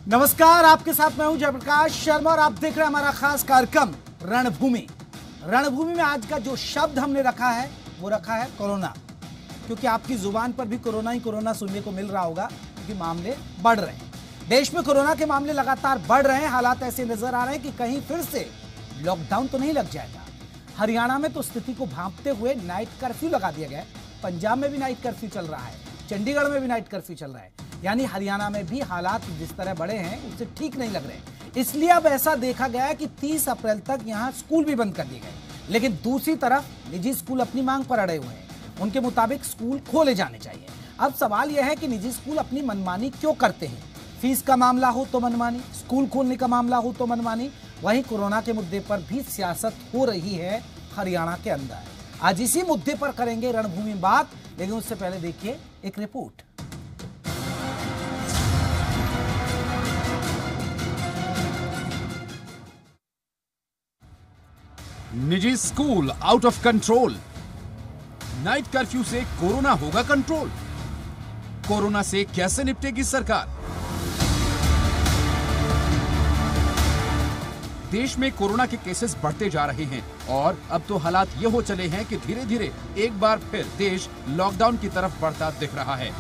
नमस्कार, आपके साथ मैं हूं जयप्रकाश शर्मा और आप देख रहे हैं हमारा खास कार्यक्रम रणभूमि। रणभूमि में आज का जो शब्द हमने रखा है वो रखा है कोरोना, क्योंकि आपकी जुबान पर भी कोरोना ही कोरोना सुनने को मिल रहा होगा, क्योंकि मामले बढ़ रहे हैं। देश में कोरोना के मामले लगातार बढ़ रहे हैं। हालात ऐसे नजर आ रहे हैं कि कहीं फिर से लॉकडाउन तो नहीं लग जाएगा। हरियाणा में तो स्थिति को भांपते हुए नाइट कर्फ्यू लगा दिया गया है। पंजाब में भी नाइट कर्फ्यू चल रहा है, चंडीगढ़ में भी नाइट कर्फ्यू चल रहा है। यानी हरियाणा में भी हालात जिस तरह बढ़े हैं उससे ठीक नहीं लग रहे। इसलिए अब ऐसा देखा गया है कि 30 अप्रैल तक यहां स्कूल भी बंद कर दिए गए। लेकिन दूसरी तरफ निजी स्कूल अपनी मांग पर अड़े हुए हैं। उनके मुताबिक स्कूल खोले जाने चाहिए। अब सवाल यह है कि निजी स्कूल अपनी मनमानी क्यों करते हैं। फीस का मामला हो तो मनमानी, स्कूल खोलने का मामला हो तो मनमानी। वहीं कोरोना के मुद्दे पर भी सियासत हो रही है हरियाणा के अंदर। आज इसी मुद्दे पर करेंगे रणभूमि बात, लेकिन उससे पहले देखिए एक रिपोर्ट। निजी school out of control. Night curfew से कोरोना होगा कंट्रोल। कोरोना से कैसे निपटेगी सरकार। देश में कोरोना के केसेस बढ़ते जा रहे हैं और अब तो हालात ये हो चले हैं कि धीरे धीरे एक बार फिर देश लॉकडाउन की तरफ बढ़ता दिख रहा है।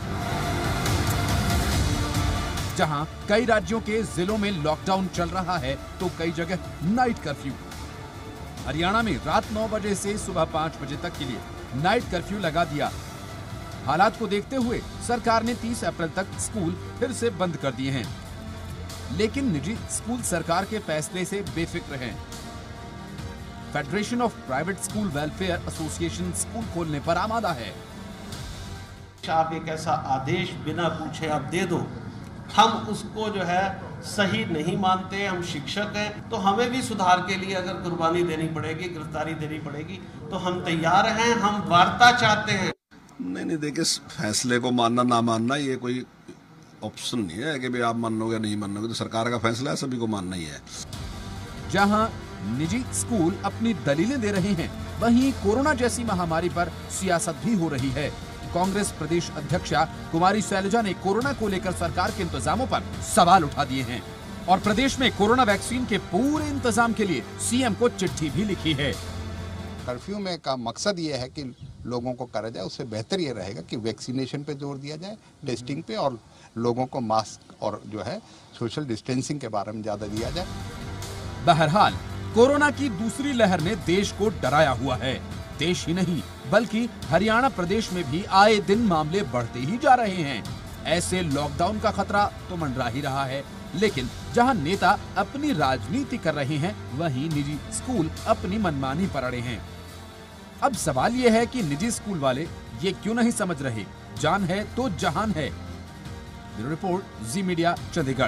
जहां कई राज्यों के जिलों में लॉकडाउन चल रहा है तो कई जगह नाइट कर्फ्यू। हरियाणा में रात 9 बजे से सुबह 5 बजे तक के लिए नाइट कर्फ्यू लगा दिया। हालात को देखते हुए सरकार ने 30 अप्रैल तक स्कूल फिर से बंद कर दिए हैं। लेकिन निजी स्कूल सरकार के फैसले से बेफिक्र हैं। Federation of private school welfare association school खोलने पर आमादा है। आप एक ऐसा आदेश बिना पूछे आप दे दो, हम उसको जो है सही नहीं मानते। हम शिक्षक हैं तो हमें भी सुधार के लिए अगर कुर्बानी देनी पड़ेगी, गिरफ्तारी देनी पड़ेगी तो हम तैयार हैं। हम वार्ता चाहते हैं। नहीं देखिए, फैसले को मानना ना मानना ये कोई ऑप्शन नहीं है कि भाई आप मानोगे नहीं मानोगे, तो सरकार का फैसला है, सभी को मानना ही है। जहां निजी स्कूल अपनी दलीलें दे रहे हैं, वहीं कोरोना जैसी महामारी पर सियासत भी हो रही है। कांग्रेस प्रदेश अध्यक्षा कुमारी शैलजा ने कोरोना को लेकर सरकार के इंतजामों पर सवाल उठा दिए हैं और प्रदेश में कोरोना वैक्सीन के पूरे इंतजाम के लिए सीएम को चिट्ठी भी लिखी है। कर्फ्यू में का मकसद ये है कि लोगों को करा जाए, उससे बेहतर ये रहेगा कि वैक्सीनेशन पे जोर दिया जाए, टेस्टिंग पे, और लोगों को मास्क और जो है सोशल डिस्टेंसिंग के बारे में ज्यादा दिया जाए। बहरहाल कोरोना की दूसरी लहर ने देश को डराया हुआ है। देश ही नहीं बल्कि हरियाणा प्रदेश में भी आए दिन मामले बढ़ते ही जा रहे हैं। ऐसे लॉकडाउन का खतरा तो मंडरा ही रहा है। लेकिन जहां नेता अपनी राजनीति कर रहे हैं, वहीं निजी स्कूल अपनी मनमानी पर अड़े हैं। अब सवाल यह है कि निजी स्कूल वाले ये क्यों नहीं समझ रहे, जान है तो जहान है। Bureau report, Zee media, Chandigarh.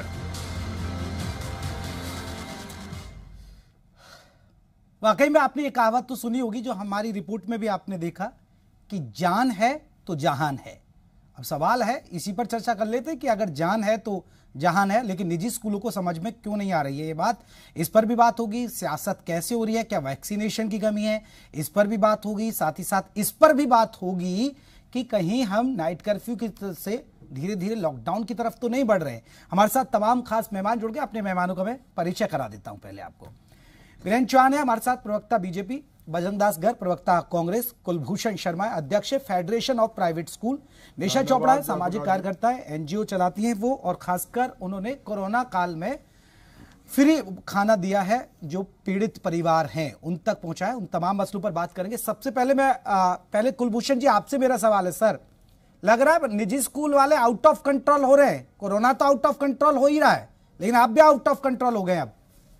वाकई में आपने एक कहावत तो सुनी होगी जो हमारी रिपोर्ट में भी आपने देखा कि जान है तो जहान है। अब सवाल है, इसी पर चर्चा कर लेते हैं कि अगर जान है तो जहान है, लेकिन निजी स्कूलों को समझ में क्यों नहीं आ रही है ये बात। इस पर भी बात होगी। सियासत कैसे हो रही है, क्या वैक्सीनेशन की कमी है, इस पर भी बात होगी। साथ ही साथ इस पर भी बात होगी कि कहीं हम नाइट कर्फ्यू की से धीरे धीरे लॉकडाउन की तरफ तो नहीं बढ़ रहे। हमारे साथ तमाम खास मेहमान जुड़ गए। अपने मेहमानों का मैं परिचय करा देता हूं। पहले आपको वीरेंद्र चौहान है हमारे साथ, प्रवक्ता बीजेपी, भजनदास घर, प्रवक्ता कांग्रेस, कुलभूषण शर्मा अध्यक्ष federation of private school, Nisha Chopra है सामाजिक कार्यकर्ता है, एनजीओ चलाती हैं वो, और खासकर उन्होंने कोरोना काल में फ्री खाना दिया है जो पीड़ित परिवार हैं उन तक पहुंचा है। उन तमाम मसलों पर बात करेंगे। सबसे पहले पहले कुलभूषण जी आपसे मेरा सवाल है। सर, लग रहा है निजी स्कूल वाले आउट ऑफ कंट्रोल हो रहे हैं। कोरोना तो आउट ऑफ कंट्रोल हो ही रहा है, लेकिन आप भी आउट ऑफ कंट्रोल हो गए। अब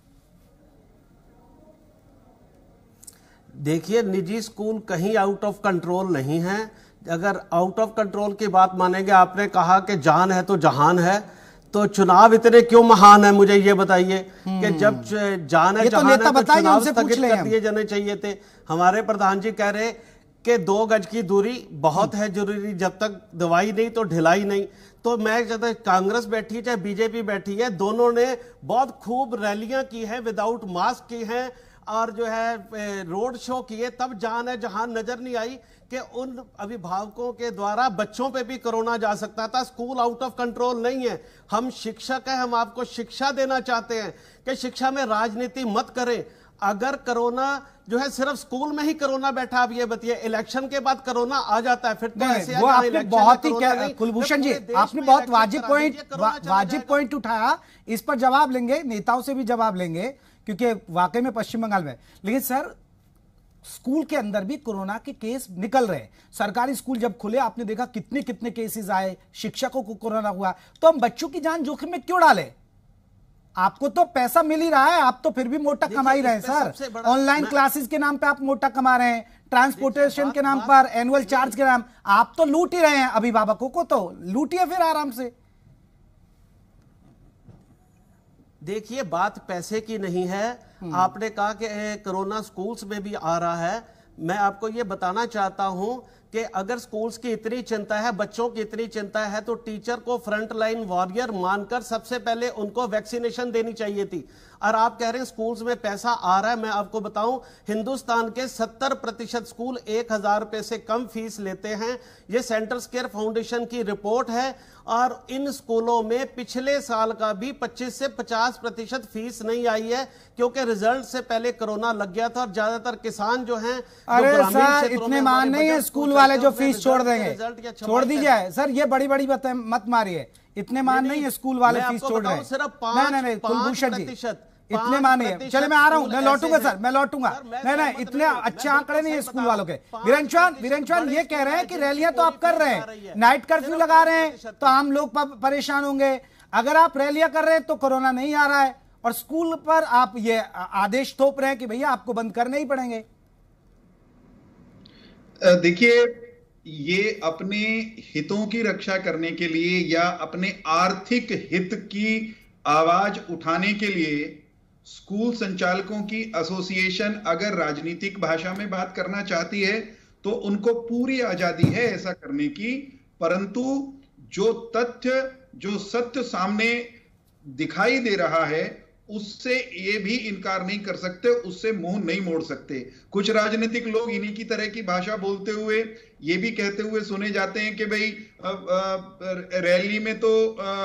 देखिए, निजी स्कूल कहीं आउट ऑफ कंट्रोल नहीं है। अगर आउट ऑफ कंट्रोल की बात मानेंगे, आपने कहा कि जान है तो जहान है, तो चुनाव इतने क्यों महान है, मुझे ये बताइए कि जब जान है जहान है तो चुनाव स्थगित कर दिए जाने चाहिए थे। हमारे प्रधान जी कह रहे कि 2 गज की दूरी बहुत है जरूरी, जब तक दवाई नहीं तो ढिलाई नहीं। तो मैं चाहता, कांग्रेस बैठी चाहे बीजेपी बैठी है, दोनों ने बहुत खूब रैलियां की हैं, विदाउट मास्क की हैं, और जो है रोड शो किए, तब जान है जहां नजर नहीं आई कि उन अभिभावकों के द्वारा बच्चों पे भी कोरोना जा सकता था। स्कूल आउट ऑफ कंट्रोल नहीं है। हम शिक्षक हैं, हम आपको शिक्षा देना चाहते हैं कि शिक्षा में राजनीति मत करें। अगर कोरोना जो है सिर्फ स्कूल में ही कोरोना बैठा, अब ये बताइए इलेक्शन के बाद कोरोना आ जाता है, फिर तो ऐसे वो आपने बहुत ही कुलभूषण जी आपने बहुत वाजिब पॉइंट उठाया, इस पर जवाब लेंगे, नेताओं से भी जवाब लेंगे, क्योंकि वाकई में पश्चिम बंगाल में। लेकिन सर स्कूल के अंदर भी कोरोना के केस निकल रहे हैं। सरकारी स्कूल जब खुले आपने देखा कितने कितने केसेस आए, शिक्षकों को कोरोना हुआ, तो हम बच्चों की जान जोखिम में क्यों डालें? आपको तो पैसा मिल ही रहा है, आप तो फिर भी मोटा कमा ही रहे हैं सर। ऑनलाइन क्लासेस के नाम पे आप मोटा कमा रहे हैं, ट्रांसपोर्टेशन के नाम पर, एनुअल चार्ज के नाम, आप तो लूट ही रहे हैं। अभिभावकों को तो लूटिए फिर आराम से। देखिए बात पैसे की नहीं है। आपने कहा कि कोरोना स्कूल्स में भी आ रहा है। मैं आपको ये बताना चाहता हूं कि अगर स्कूल्स की इतनी चिंता है, बच्चों की इतनी चिंता है, तो टीचर को फ्रंट लाइन वॉरियर मानकर सबसे पहले उनको वैक्सीनेशन देनी चाहिए थी। और आप कह रहे हैं स्कूल्स में पैसा आ रहा है। मैं आपको बताऊं, हिंदुस्तान के 70% स्कूल 1000 रुपए से कम फीस लेते हैं। ये सेंट्रल स्केयर फाउंडेशन की रिपोर्ट है। और इन स्कूलों में पिछले साल का भी 25 से 50% फीस नहीं आई है, क्योंकि रिजल्ट से पहले कोरोना लग गया था। और ज्यादातर किसान जो हैं, अरे सर इतने मान नहीं है स्कूल वाले जो फीस छोड़ देंगे, छोड़ दीजिए सर, ये बड़ी बड़ी बातें मत मारिए। इतने मान नहीं है स्कूल वाले फीस छोड़ रहे हैं। सिर्फ नहीं कुलभूषण जी इतने मान नहीं है। चले मैं आ रहा हूं, मैं लौटूंगा सर, मैं लौटूंगा। नहीं इतने अच्छे आंकड़े नहीं है स्कूल वालों के। वीरेंद्र ये कह रहे हैं कि रैलियां तो आप कर रहे हैं, नाइट कर्फ्यू लगा रहे हैं तो आम लोग परेशान होंगे। अगर आप रैलियां कर रहे हैं तो कोरोना नहीं आ रहा है, और स्कूल पर आप ये आदेश थोप रहे हैं कि भैया आपको बंद करने ही पड़ेंगे। देखिए ये अपने हितों की रक्षा करने के लिए या अपने आर्थिक हित की आवाज उठाने के लिए स्कूल संचालकों की एसोसिएशन अगर राजनीतिक भाषा में बात करना चाहती है तो उनको पूरी आजादी है ऐसा करने की, परंतु जो तथ्य जो सत्य सामने दिखाई दे रहा है उससे ये भी इनकार नहीं कर सकते, उससे मुंह नहीं मोड़ सकते। कुछ राजनीतिक लोग इन्हीं की तरह की भाषा बोलते हुए ये भी कहते हुए सुने जाते हैं कि भाई रैली में तो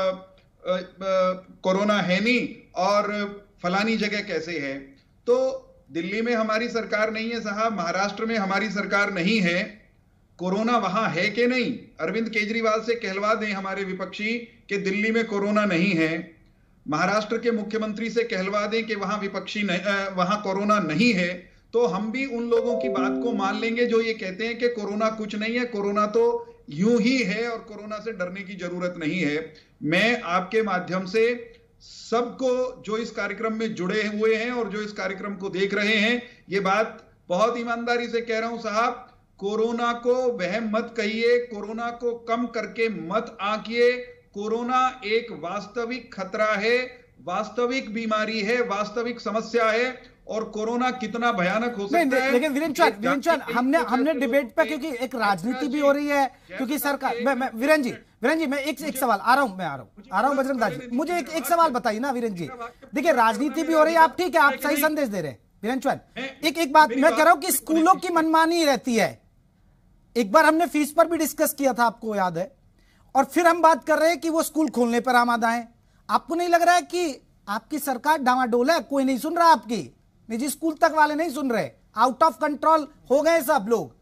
कोरोना है नहीं और फलानी जगह कैसे है। तो दिल्ली में हमारी सरकार नहीं है साहब, महाराष्ट्र में हमारी सरकार नहीं है, कोरोना वहां है कि नहीं? अरविंद केजरीवाल से कहलवा दें हमारे विपक्षी कि दिल्ली में कोरोना नहीं है। महाराष्ट्र के मुख्यमंत्री से कहलवा दें कि वहां वहां कोरोना नहीं है। तो हम भी उन लोगों की बात को मान लेंगे जो ये कहते हैं कि कोरोना कुछ नहीं है, कोरोना तो यूं ही है और कोरोना से डरने की जरूरत नहीं है। मैं आपके माध्यम से सबको जो इस कार्यक्रम में जुड़े हुए हैं और जो इस कार्यक्रम को देख रहे हैं, ये बात बहुत ईमानदारी से कह रहा हूं साहब, कोरोना को वहम मत कहिए, कोरोना को कम करके मत आंकिए। कोरोना एक वास्तविक खतरा है, वास्तविक बीमारी है, वास्तविक समस्या है। और कोरोना कितना भयानक हो सकता है। लेकिन वीरेंद्र हमने डिबेट पे, क्योंकि एक राजनीति भी हो रही है, क्योंकि सरकार वीरेंद्र जी मैं एक सवाल आ रहा हूं बजरंग दास जी, मुझे एक सवाल बताइए ना वीरेंद्र जी। देखिए राजनीति भी हो रही है, आप ठीक है, आप सही संदेश दे रहे हैं वीरेंद्र। एक बात मैं कह रहा हूं कि स्कूलों की मनमानी रहती है। एक बार हमने फीस पर भी डिस्कस किया था, आपको याद है, और फिर हम बात कर रहे हैं कि वो स्कूल खोलने पर आमादा है। आपको नहीं लग रहा है कि आपकी सरकार डामाडोल है, कोई नहीं सुन रहा, आपकी निजी स्कूल तक वाले नहीं सुन रहे, आउट ऑफ कंट्रोल हो गए सब लोग?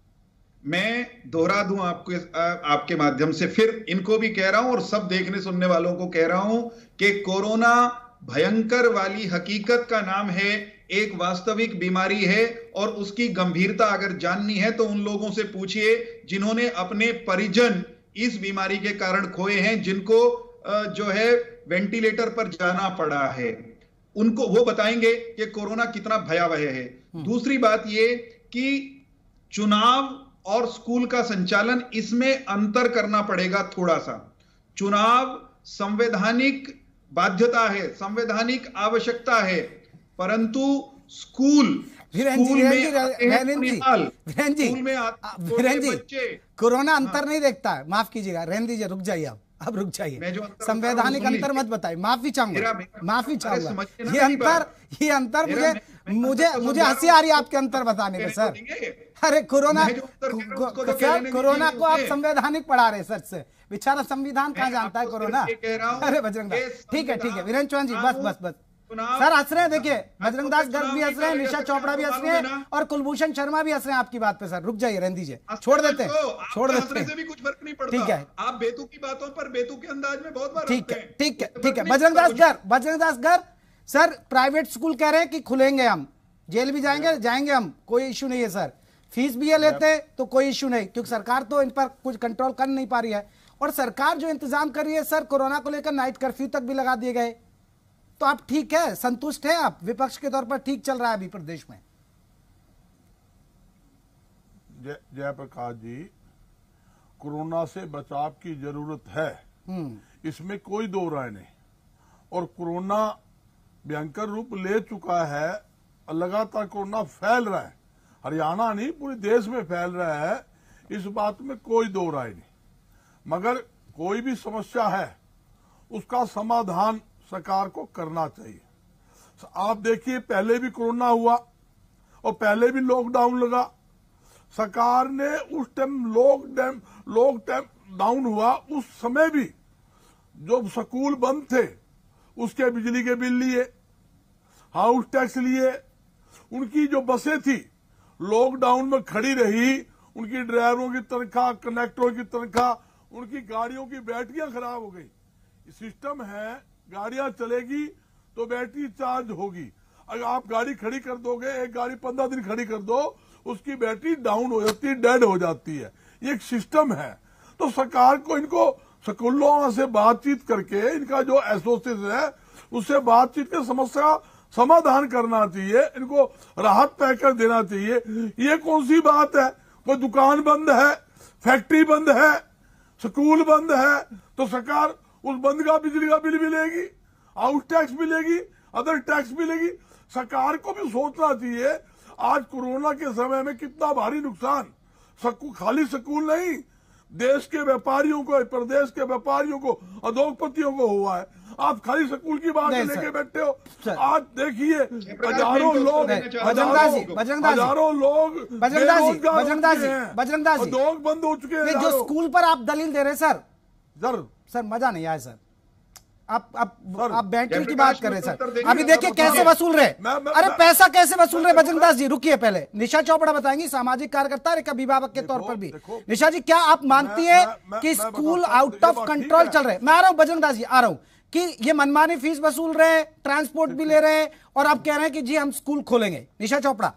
मैं दोहरा दूं आपके माध्यम से, फिर इनको भी कह रहा हूं और सब देखने सुनने वालों को कह रहा हूं कि कोरोना भयंकर वाली हकीकत का नाम है, एक वास्तविक बीमारी है। और उसकी गंभीरता अगर जाननी है तो उन लोगों से पूछिए जिन्होंने अपने परिजन इस बीमारी के कारण खोए हैं, जिनको जो है वेंटिलेटर पर जाना पड़ा है, उनको वो बताएंगे कि कोरोना कितना भयावह है। दूसरी बात ये कि चुनाव और स्कूल का संचालन, इसमें अंतर करना पड़ेगा थोड़ा सा। चुनाव संवैधानिक बाध्यता है, संवैधानिक आवश्यकता है, परंतु स्कूल कोरोना अंतर नहीं देखता है। माफ कीजिएगा, रहने दीजिए, रुक जाइए, अब रुक जाइए। संवैधानिक अंतर मत बताइए, माफी चाहूंगा। ये अंतर मुझे मुझे हंसी आ रही है आपके अंतर बताने में सर। अरे कोरोना कोरोना को आप संवैधानिक पढ़ा रहे सर से, बेचारा संविधान कहाँ जानता है कोरोना। अरे बजरंग दास ठीक है वीरेंद्र चौहान जी बस सर हंस रहे हैं। देखिए बजरंग दास गर्ग भी हंस रहे हैं, निशा चोपड़ा भी हंस रहे हैं और कुलभूषण शर्मा भी हंस रहे हैं आपकी बात पे। सर रुक जाइए, रहने दीजिए, छोड़ देते हैं से भी कुछ फर्क नहीं पड़ता। ठीक है, आप बेतुकी की बातों पर बेतुकी अंदाज में बहुत बार ठीक है Bajrang Das Garg sir private school कह रहे हैं कि खुलेंगे, हम जेल भी जाएंगे हम, कोई इश्यू नहीं है सर। फीस भी ये लेते तो कोई इश्यू नहीं, क्योंकि सरकार तो इन पर कुछ कंट्रोल कर नहीं पा रही है। और सरकार जो इंतजाम कर रही है सर, कोरोना को लेकर नाइट कर्फ्यू तक भी लगा दिए गए, तो आप ठीक है, संतुष्ट हैं आप? विपक्ष के तौर पर ठीक चल रहा है अभी प्रदेश में? जयप्रकाश जी, कोरोना से बचाव की जरूरत है, इसमें कोई दो राय नहीं। और कोरोना भयंकर रूप ले चुका है, लगातार कोरोना फैल रहा है, हरियाणा नहीं पूरे देश में फैल रहा है, इस बात में कोई दो राय नहीं। मगर कोई भी समस्या है उसका समाधान सरकार को करना चाहिए। आप देखिए पहले भी कोरोना हुआ और पहले भी लॉकडाउन लगा, सरकार ने उस टाइम लॉकडाउन हुआ उस समय भी जो स्कूल बंद थे उसके बिजली के बिल लिए, हाउस टैक्स लिए, उनकी जो बसें थी लॉकडाउन में खड़ी रही, उनकी ड्राइवरों की तनख्वाह, कंडक्टरों की तनख्वाह, उनकी गाड़ियों की बैटरियां खराब हो गई। सिस्टम है गाड़ियां चलेगी तो बैटरी चार्ज होगी, अगर आप गाड़ी खड़ी कर दोगे, एक गाड़ी 15 दिन खड़ी कर दो, उसकी बैटरी डाउन हो जाती है, डेड हो जाती है। ये एक सिस्टम है। तो सरकार को इनको स्कूलों से बातचीत करके, इनका जो एसोसिएशन है उससे बातचीत कर समस्या समाधान करना चाहिए, इनको राहत पैकेज देना चाहिए। ये कौन सी बात है, कोई दुकान बंद है, फैक्ट्री बंद है, स्कूल बंद है, तो सरकार उस बंद का बिजली का बिल मिलेगी, हाउस टैक्स मिलेगी, अदर टैक्स मिलेगी। सरकार को भी सोचना चाहिए आज कोरोना के समय में कितना भारी नुकसान खाली स्कूल नहीं, देश के व्यापारियों को, प्रदेश के व्यापारियों को, उद्योगपतियों को हुआ है। आप खाली स्कूल की बात लेके बैठे हो। आज देखिए हजारों लोग उद्योग बंद हो चुके हैं। जो स्कूल पर आप दलील दे रहे हैं सर मजा नहीं आया सर। आप बैंकिंग की बात कर रहे हैं सर। अभी देखिए कैसे वसूल रहे, अरे पैसा कैसे वसूल रहे बजरंग दास जी। रुकिए पहले निशा चोपड़ा बताएंगी, सामाजिक कार्यकर्ता और एक अभिभावक के तौर पर भी। निशा जी क्या आप मानती है कि स्कूल आउट ऑफ कंट्रोल चल रहे? मैं आ रहा हूं बजरंग दास जी, आ रहा हूं कि ये मनमानी फीस वसूल रहे, ट्रांसपोर्ट भी ले रहे हैं और आप कह रहे हैं कि जी हम स्कूल खोलेंगे। निशा चोपड़ा।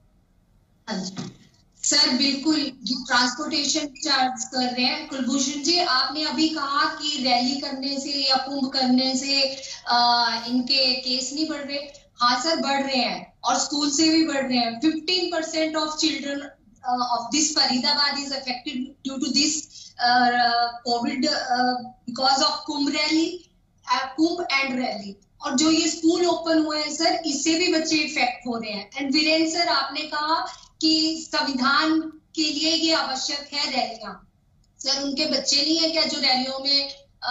सर बिल्कुल जो ट्रांसपोर्टेशन चार्ज कर रहे हैं। कुलभूषण जी आपने अभी कहा कि रैली करने से या कुंभ करने से इनके केस नहीं बढ़ रहे। हाँ सर बढ़ रहे हैं, और स्कूल से भी बढ़ रहे हैं। 15% of children of this Faridabad is affected due to this covid because of Kumbh and rally. और जो ये स्कूल ओपन हुए हैं सर, इससे भी बच्चे इफेक्ट हो रहे हैं। एंड वीरेंद्र सर आपने कहा कि संविधान के लिए ये आवश्यक है रैलियां। सर उनके बच्चे नहीं है क्या जो रैलियों में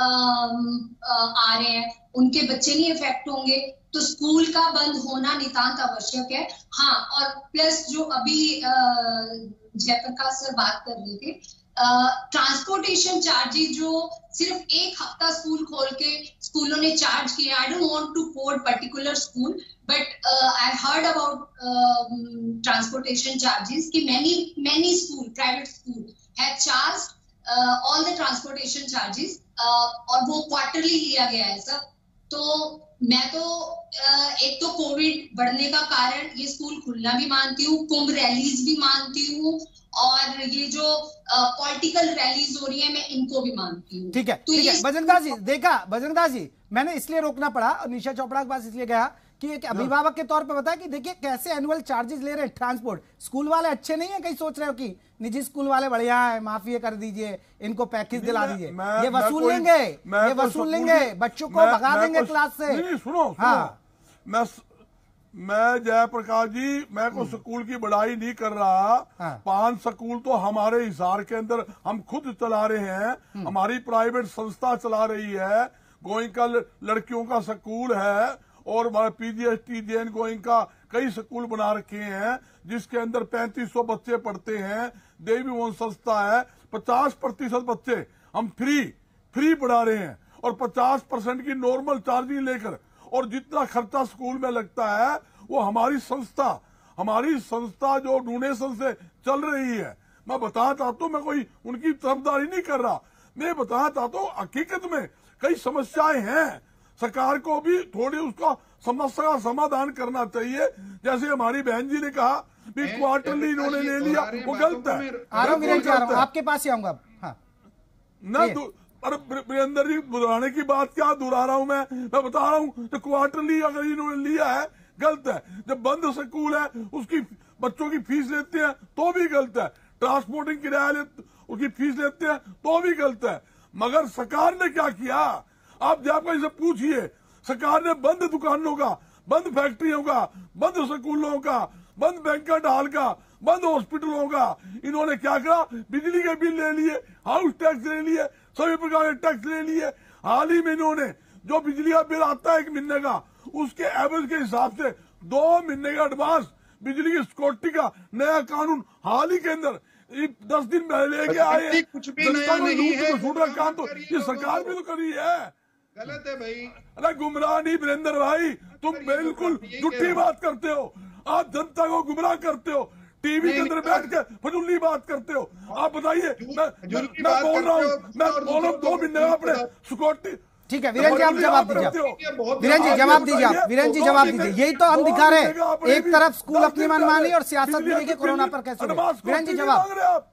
आ रहे हैं? उनके बच्चे नहीं इफेक्ट होंगे? तो स्कूल का बंद होना नितांत आवश्यक है। हाँ, और प्लस जो अभी जयप्रकाश सर बात कर रहे थे, ट्रांसपोर्टेशन चार्जेस जो सिर्फ एक हफ्ता स्कूल खोल के स्कूलों ने चार्ज किया। I don't want to quote particular school, but I heard about transportation charges कि many school, private school have charged all the transportation charges और वो quarterly लिया गया है सर। तो मैं तो एक तो कोविड बढ़ने का कारण ये स्कूल खुलना भी मानती हूँ, कुंभ रैलीज भी मानती हूँ, और ये जो पॉलिटिकल रैलीज हो रही है मैं इनको भी मानती हूँ। ठीक है, ठीक है बजरंग दास जी। देखा बजरंग दास जी, मैंने इसलिए रोकना पड़ा और निशा चोपड़ा के पास इसलिए गया कि एक अभिभावक के तौर पे बताया कि देखिए कैसे एनुअल चार्जेस ले रहे हैं ट्रांसपोर्ट। स्कूल वाले अच्छे नहीं है, कहीं सोच रहे हो कि निजी स्कूल वाले बढ़िया है, माफी कर दीजिए, इनको पैकेज दिला दीजिए। ये वसूल लेंगे, ये वसूल लेंगे, बच्चों को भगा देंगे क्लास से। सुनो, हाँ मैं जयप्रकाश जी, मैं को स्कूल की बड़ाई नहीं कर रहा। 5 स्कूल तो हमारे हिसार के अंदर हम खुद चला रहे हैं, हमारी प्राइवेट संस्था चला रही है। गोइंका लड़कियों का स्कूल है और हमारे पीजीएसटी जैन गोइंग का कई स्कूल बना रखे हैं जिसके अंदर 3500 बच्चे पढ़ते हैं। देवी मोहन संस्था है, 50% बच्चे हम फ्री पढ़ा रहे हैं और 50% की नॉर्मल चार्जिंग लेकर, और जितना खर्चा स्कूल में लगता है वो हमारी संस्था जो डोनेशन से चल रही है। मैं बताना चाहता हूँ, मैं कोई उनकी तरफदारी नहीं कर रहा, मैं बताना चाहता हूँ हकीकत में कई समस्याएं हैं, सरकार को भी थोड़ी उसका समस्या का समाधान करना चाहिए। जैसे हमारी बहन जी ने कहा क्वार्टरली इन्होंने ले लिया, वो गलत है। आपके पास ही आऊंगा। हाँ ना अरे वीरेंद्र जी, दोहराने की बात क्या दोहरा रहा हूं मैं बता रहा हूं तो क्वार्टरली अगर इन्होंने लिया है गलत है। जब बंद स्कूल है उसकी बच्चों की फीस लेते हैं तो भी गलत है, ट्रांसपोर्टिंग किराया उसकी फीस लेते हैं तो भी गलत है। मगर सरकार ने क्या किया, आप जाकर इसे पूछिए, सरकार ने बंद दुकानों का, बंद फैक्ट्रियों का, बंद स्कूलों का, बंद बैंकेट हॉल का, बंद हॉस्पिटलों का इन्होंने क्या करा, बिजली के बिल ले लिए, हाउस टैक्स ले लिए, सभी प्रकार के टैक्स ले लिए। हाल ही में इन्होंने जो बिजली का बिल आता है 1 महीने का, उसके एवरेज के हिसाब से 2 महीने का एडवांस बिजली की सिक्योरिटी का नया कानून हाल ही के अंदर 10 दिन पहले लेके आए। कुछ भी नया नहीं है, काम तो ये सरकार भी तो कर रही है। गलत है भाई। अरे गुमराह नहीं वीरेंद्र भाई, तुम बिल्कुल झूठी बात करते हो, आप जनता को गुमराह करते हो, टीवी के अंदर बैठ के फजूली बात करते हो। आप बताइए, मैं बोल रहा हूँ 2 महीने अपने सिक्योरिटी। ठीक है वीरेन जी, आप जवाब दीजिए। वीरेन जी जवाब दीजिए, आप वीरेन जी जवाब दीजिए। यही तो हम दिखा रहे हैं, एक तरफ स्कूल अपनी मनमानी और सियासत भी देखिए कोरोना पर कैसे। वीरेन जी जवाब।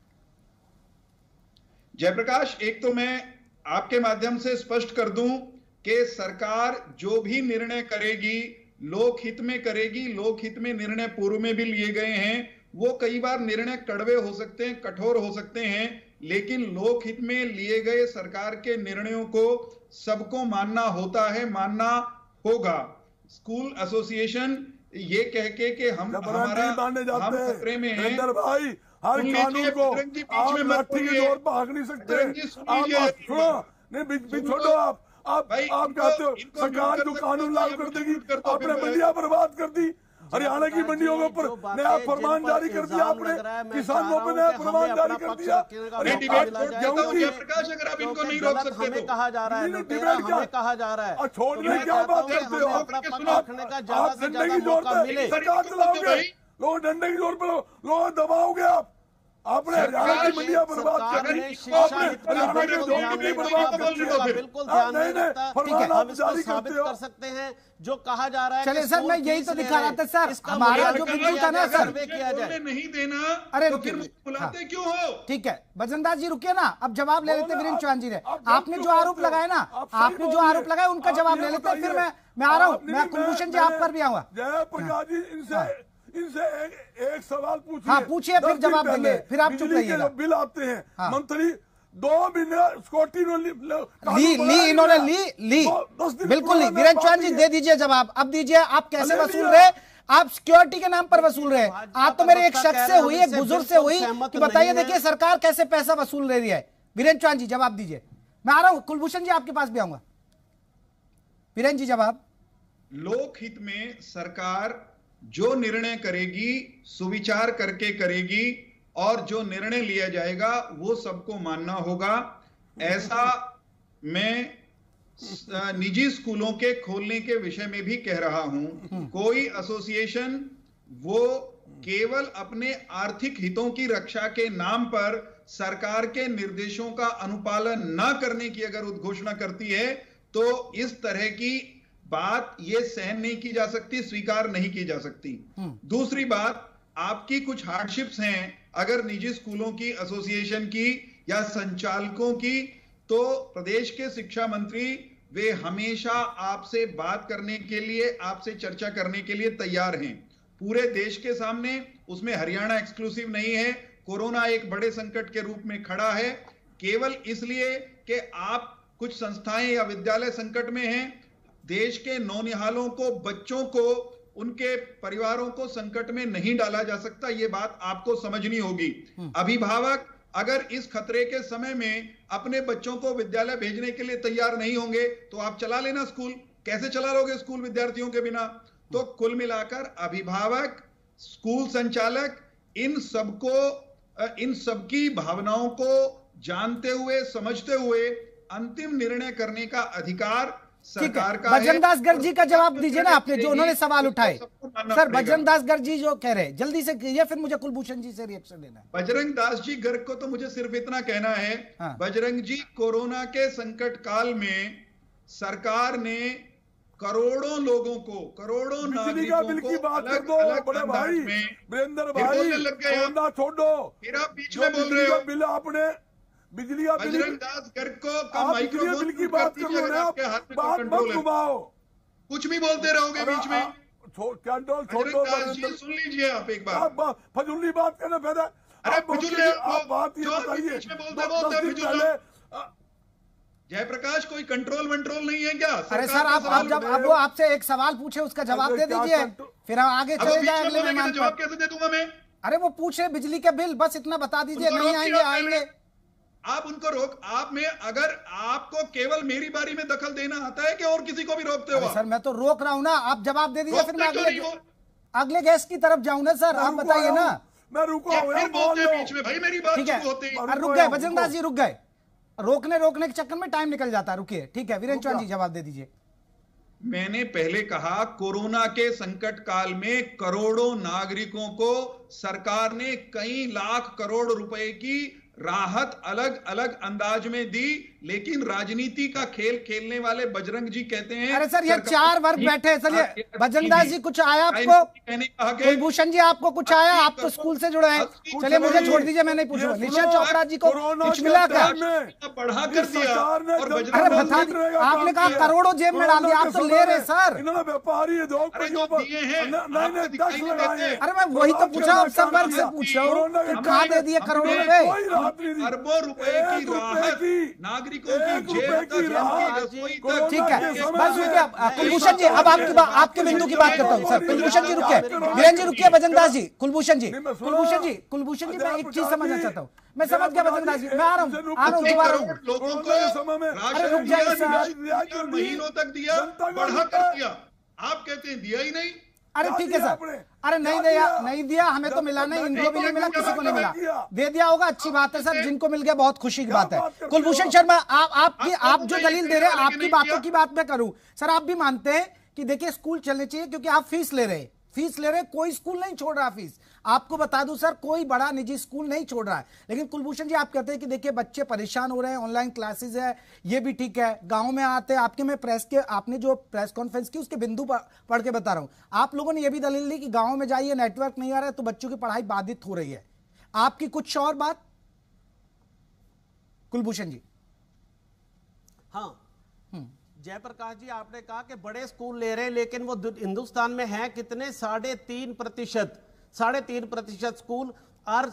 जयप्रकाश, एक तो मैं आपके माध्यम से स्पष्ट कर दूं कि सरकार जो भी निर्णय करेगी लोकहित में करेगी। लोकहित में निर्णय पूर्व में भी लिए गए हैं, वो कई बार निर्णय कड़वे हो सकते हैं, कठोर हो सकते हैं, लेकिन लोकहित में लिए गए सरकार के निर्णयों को सबको मानना होता है, मानना होगा। स्कूल एसोसिएशन ये कह के कि हम खतरे में हैं, भाई हर कानून को आप लाठी की ओर भाग नहीं सकते। आप छोड़ो, आप कहते हो सरकार जो कानून लागू कर देगी, आपने मंडियां बर्बाद कर दी, हरियाणा की मंडियों के ऊपर नया फरमान जारी कर दिया, आपने किसानों पर नया फरमान जारी कर दिया। प्रकाश, अगर आप इनको नहीं रोक सकते तो कहा जा रहा है, हमें कहा जा रहा है, छोड़ने क्या बात करते हो आप? डंडे की जोर पे सरकार चलाओगे, लोग डंडे की जोर पे लोग दबाओगे आपने हरियाणा की मंडियां बर्बाद कर दी, आपने हरियाणा के जोर बर्बाद कर दिया। बिल्कुल ध्यान नहीं रखता, हम इसको साबित कर सकते हैं जो कहा जा रहा है। चलिए सर, मैं यही तो दिखा रहा था सर, हमारा जो बिंदु था ना सर, नहीं देना, अरे तो फिर बुलाते क्यों हो? ठीक है बजरंग दास जी रुकिए ना, अब जवाब ले लेते वीरेंद्र चौहान जी ने। आपने जो आरोप लगाया ना, आपने जो आरोप लगाया उनका जवाब ले लेते, फिर मैं आ रहा हूँ, मैं कुलभूषण जी आप पर भी आऊंगा। जयप्रकाश जी, इनसे एक सवाल पूछिए। हाँ पूछिए, फिर जवाब देंगे, फिर आप चुप रहिएगा। बिल आते हैं मंथली, 2 महीने स्कॉटी ली इन्होंने ली बिल्कुल नहीं। वीरेंद्र चौहान जी दे दीजिए जवाब, अब दीजिए। आप कैसे वसूल रहे? आप सिक्योरिटी के नाम पर वसूल रहे। आप तो मेरे एक शख्स से हुई, एक बुजुर्ग से हुई कि बताइए देखिए सरकार कैसे पैसा वसूल रही है। वीरेंद्र चौहान जी जवाब दीजिए, मैं आ रहा हूं। कुलभूषण जी आपके पास भी आऊंगा। वीरेंद्र जी जवाब। लोकहित में सरकार जो निर्णय करेगी सुविचार करके करेगी, और जो निर्णय लिया जाएगा वो सबको मानना होगा। ऐसा मैं निजी स्कूलों के खोलने के विषय में भी कह रहा हूं। कोई एसोसिएशन वो केवल अपने आर्थिक हितों की रक्षा के नाम पर सरकार के निर्देशों का अनुपालन न करने की अगर उद्घोषणा करती है तो इस तरह की बात ये सहन नहीं की जा सकती, स्वीकार नहीं की जा सकती। दूसरी बात, आपकी कुछ हार्डशिप्स हैं अगर निजी स्कूलों की एसोसिएशन की या संचालकों की, तो प्रदेश के शिक्षा मंत्री वे हमेशा आपसे बात करने के लिए, आपसे चर्चा करने के लिए तैयार हैं पूरे देश के सामने। उसमें हरियाणा एक्सक्लूसिव नहीं है। कोरोना एक बड़े संकट के रूप में खड़ा है, केवल इसलिए कि आप कुछ संस्थाएं या विद्यालय संकट में हैं। देश के नौनिहालों को, बच्चों को, उनके परिवारों को संकट में नहीं डाला जा सकता। यह बात आपको समझनी होगी। अभिभावक अगर इस खतरे के समय में अपने बच्चों को विद्यालय भेजने के लिए तैयार नहीं होंगे तो आप चला लेना स्कूल, कैसे चला लोगे स्कूल विद्यार्थियों के बिना? तो कुल मिलाकर अभिभावक, स्कूल संचालक, इन सबकी भावनाओं को जानते हुए, समझते हुए अंतिम निर्णय करने का अधिकार सरकार का है। बजरंग दास गर्ग जी का जवाब दीजिए ना आपने, जो उन्होंने सवाल उठाए। सर, बजरंग दास गर्ग जी जो कह रहे हैं जल्दी से कीजिए, फिर मुझे कुलभूषण जी से रिएक्शन देना है। बजरंग दास जी गर्ग को तो मुझे सिर्फ इतना कहना है, हाँ। बजरंग जी, कोरोना के संकट काल में सरकार ने करोड़ों लोगों को, करोड़ों नागरिकों को अलग अलग अंदाज में बोलने लग गए। छोड़ो, फिर आप बीच में बोल रहे हो। बिल आपने बिजली का बिल, बजरंग दास गर्ग को माइक्रोफोन बिल की बात कर रहे हैं, आपके हाथ में बात मत घुमाओ, कुछ भी बोलते रहोगे बीच में। कंट्रोल छोड़ बजरंग दो, दास जी सुन लीजिए आप एक बार। फजूली बात करना फायदा। अरे फजूली आप बात ये जो बताइए, बीच में बोलते फजूल। जयप्रकाश, कोई कंट्रोल वंट्रोल नहीं है क्या? अरे सर, आप जब अब वो आपसे एक सवाल पूछे उसका जवाब दे दीजिए, फिर हम आगे चले जाए अगले मेहमान जवाब कैसे दे दूंगा मैं? अरे वो पूछे बिजली के बिल, बस इतना बता दीजिए, नहीं आएंगे आएंगे। आप उनको रोक, आप में अगर आपको केवल मेरी बारी में दखल देना आता है कि और किसी को भी रोकते हो? सर मैं तो रोक रहा हूँ ना, आप जवाब दे दीजिए, फिर मैं अगले गेस्ट की तरफ जाऊँ ना। सर आप बताइए ना। मैं रुका फिर बोलते बीच में, भाई मेरी बात ठीक है, होती है। रुक गए बजरंग दास जी, रुक गए। रोकने के चक्कर में टाइम निकल जाता है, रुकिए। ठीक है, वीरेंद्र चौहान जी जवाब दे दीजिए। मैंने पहले कहा, कोरोना के संकट काल में करोड़ों नागरिकों को सरकार ने कई लाख करोड़ रुपए की राहत अलग अलग अंदाज में दी, लेकिन राजनीति का खेल खेलने वाले बजरंग जी कहते हैं। अरे सर, ये 4 वर्ग बैठे हैं। चलिए बजरंग दास जी, कुछ आया आपको? कुलभूषण जी, आपको कुछ आया? आप तो स्कूल से जुड़े हैं। चलिए मुझे छोड़ दीजिए, मैं नहीं पूछूंगा। निशा चोपड़ा जी को कुछ मिला क्या? बढ़ा कर दिया। अरे बता दीजिए, आपने कहा करोड़ों जेब में डाल दिया, आप तो ले रहे सर। व्यापारी अरे मैं वही तो पूछा, आप सब वर्ग से पूछ रहा हूँ, कहा दे दिए करोड़ों रुपए? अरबों रुपए की राहत नागरिकों की जेब तक। ठीक है, बस रुकिए कुलभूषण जी, अब आपके बिंदु की बात करता हूँ। सर कुलभूषण जी रुकिए, वीरेंद्र जी रुकिए, बजरंग दास जी, कुलभूषण जी, मैं एक चीज समझना चाहता हूँ। मैं समझ गया बजरंग दास जी, मैं आ रहा हूँ दोबारा। लोगों को अरे रुक जाइए सर, महीनों तक दिया, बढ़ा कर दिया, आप कहते हैं दिया ही नहीं। अरे ठीक है सर, अरे नहीं दिया, हमें तो मिला नहीं, इनको भी नहीं मिला, किसी को नहीं मिला। दे दिया होगा, अच्छी बात है सर, जिनको मिल गया बहुत खुशी की बात है। कुलभूषण शर्मा, आप जो दलील दे रहे हैं, आपकी बातों की बात मैं करूं। सर आप भी मानते हैं कि देखिए स्कूल चलने चाहिए, क्योंकि आप फीस ले रहे हैं, कोई स्कूल नहीं छोड़ रहा फीस। आपको बता दूं सर, कोई बड़ा निजी स्कूल नहीं छोड़ रहा है। लेकिन कुलभूषण जी आप कहते हैं कि देखिए बच्चे परेशान हो रहे हैं, ऑनलाइन क्लासेस है, ये भी ठीक है। गांव में आते हैं आपके, मैं आपने जो प्रेस कॉन्फ्रेंस की उसके बिंदु पढ़ के बता रहा हूं। आप लोगों ने यह भी दलील दी कि गांव में जाइए, नेटवर्क नहीं आ रहा है तो बच्चों की पढ़ाई बाधित हो रही है। आपकी कुछ और बात कुलभूषण जी? हाँ, जयप्रकाश जी, आपने कहा कि बड़े स्कूल ले रहे हैं, लेकिन वो हिंदुस्तान में है कितने? 3.5% स्कूल और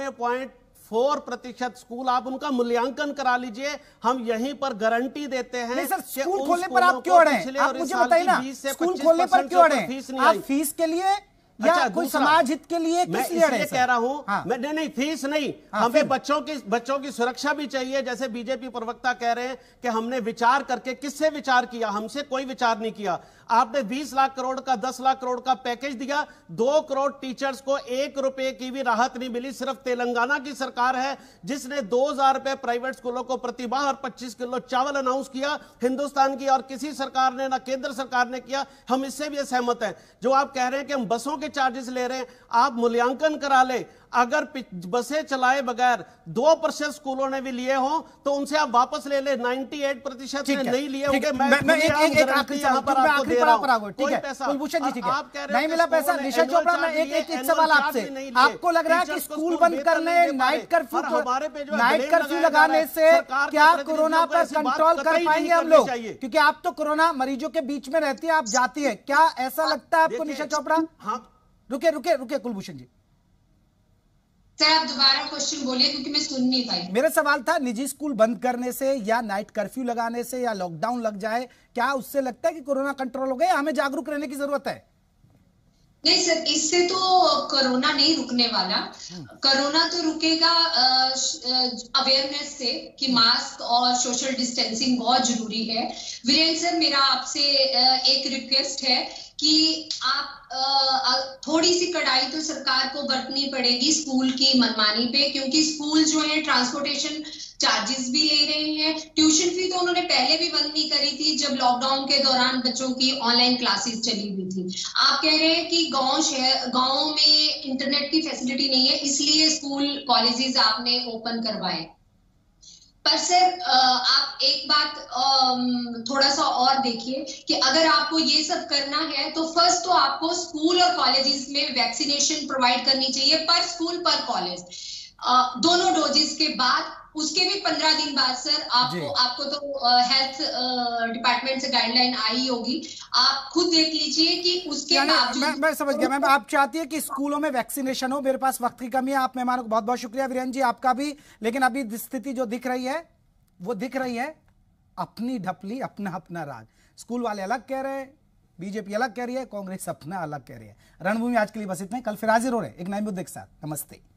96.4% स्कूल। आप उनका मूल्यांकन करा लीजिए, हम यहीं पर गारंटी देते हैं। नहीं सर, स्कूल खोलने पर आप क्यों अड़े हैं? आप मुझे बताइए ना, स्कूल खोलने पर क्यों अड़े हैं? आप फीस के लिए या कोई समाज हित के लिए? किस लिए अड़े? कह रहा हूं मैं, नहीं फीस नहीं, हमें बच्चों की सुरक्षा भी चाहिए। जैसे बीजेपी प्रवक्ता कह रहे हैं कि हमने विचार करके, किससे विचार किया? हमसे कोई विचार नहीं किया। आपने 20 लाख करोड़ का, 10 लाख करोड़ का पैकेज दिया, 2 करोड़ टीचर्स को 1 रुपए की भी राहत नहीं मिली। सिर्फ तेलंगाना की सरकार है जिसने 2000 रुपए प्राइवेट स्कूलों को प्रतिमाह और 25 किलो चावल अनाउंस किया। हिंदुस्तान की और किसी सरकार ने, ना केंद्र सरकार ने किया। हम इससे भी सहमत हैं। जो आप कह रहे हैं कि हम बसों के चार्जेस ले रहे हैं, आप मूल्यांकन करा ले। अगर बसें चलाए बगैर 2% स्कूलों ने भी लिए हो तो उनसे आप वापस ले ले। 98% ने नहीं लिए होंगे। मैं एक आखिरी सवाल पर आऊंगा। ठीक है कुलभूषण जी, ठीक है, नहीं मिला पैसा। निशा चोपड़ा, मैं एक सवाल आपसे, आपको लग रहा है कि स्कूल बंद करने, नाइट कर्फ्यू लगाने से क्या कोरोना पर कंट्रोल कर पाएंगे हम लोग? क्योंकि आप तो कोरोना मरीजों के बीच में रहती है, आप जाती है, क्या ऐसा लगता है आपको निशा चोपड़ा? रुके कुलभूषण जी, सर आप दोबारा क्वेश्चन बोलिए क्योंकि मैं सुन नहीं पाई। मेरा सवाल था, निजी स्कूल बंद करने से या नाइट कर्फ्यू लगाने से या लॉकडाउन लग जाए, क्या उससे लगता है कि कोरोना कंट्रोल हो गया? हमें जागरूक रहने की जरूरत है? नहीं सर, इससे तो कोरोना नहीं रुकने वाला। कोरोना तो रुकेगा अवेयरनेस से कि मास्क और सोशल डिस्टेंसिंग बहुत जरूरी है। वीरेंद्र सर, मेरा आपसे एक रिक्वेस्ट है कि आप थोड़ी सी कड़ाई तो सरकार को बरतनी पड़ेगी स्कूल की मनमानी पे, क्योंकि स्कूल जो है ट्रांसपोर्टेशन चार्जेस भी ले रहे हैं। ट्यूशन फी तो उन्होंने पहले भी बंद नहीं करी थी जब लॉकडाउन के दौरान बच्चों की ऑनलाइन क्लासेस चली हुई थी। आप कह रहे हैं कि गांव में इंटरनेट की फैसिलिटी नहीं है, इसलिए स्कूल कॉलेजेस आपने ओपन करवाए। पर सर आप एक बात थोड़ा सा और देखिए कि अगर आपको ये सब करना है तो फर्स्ट तो आपको स्कूल और कॉलेजेस में वैक्सीनेशन प्रोवाइड करनी चाहिए, पर स्कूल पर कॉलेज, दोनों डोजेस के बाद। उसके भी 15 दिन बाद सर आपको तो हेल्थ डिपार्टमेंट से गाइडलाइन आई होगी, आप खुद देख लीजिए कि उसके बावजूद। मैं समझ गया मैम, आप चाहती है कि स्कूलों में वैक्सीनेशन हो। मेरे पास वक्त की कमी है। आप मेहमानों को बहुत बहुत शुक्रिया वीरेंद्र जी, आपका भी। लेकिन अभी स्थिति जो दिख रही है वो दिख रही है अपनी ढपली, अपना अपना राज। स्कूल वाले अलग कह रहे हैं, बीजेपी अलग कह रही है, कांग्रेस अपना अलग कह रही है। रणभूमि आज के लिए बस इतना ही। कल फिर हाजिर हो रहे एक नए मुद्दे के साथ। नमस्ते।